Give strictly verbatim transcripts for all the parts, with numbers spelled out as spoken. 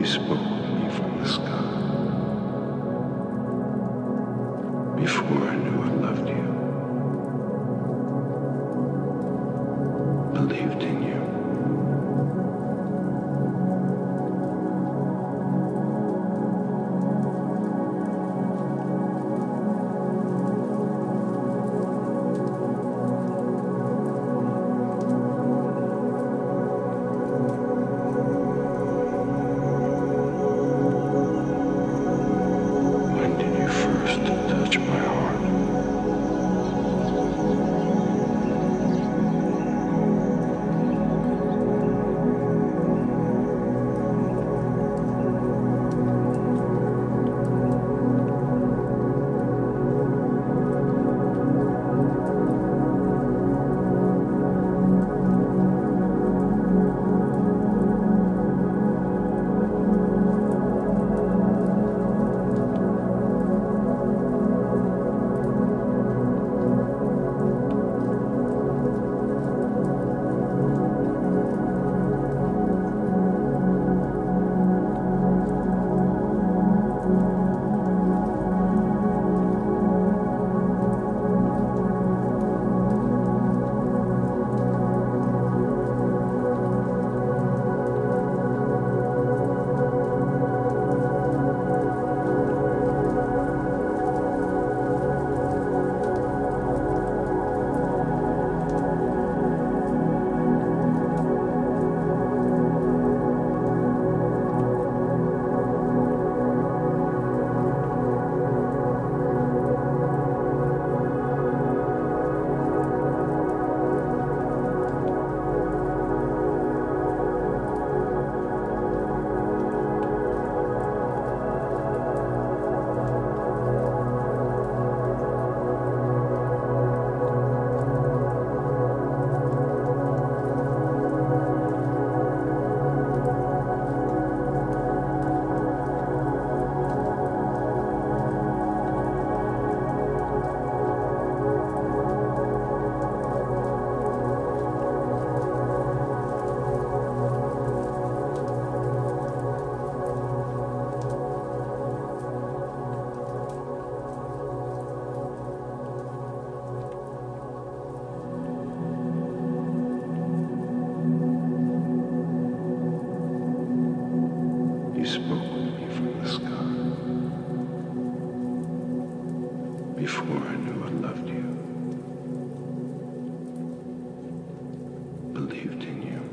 You spoke with me from the sky. Before I knew I loved you, believed in you. When did you first touch my heart? You spoke with me from the sky. Before I knew I loved you, believed in you.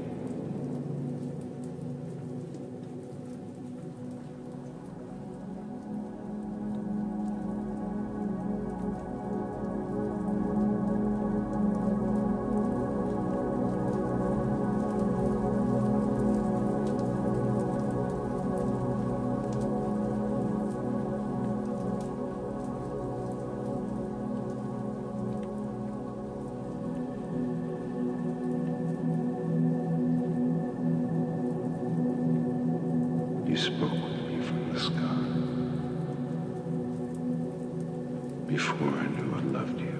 You spoke with me from the sky. Before I knew I loved you,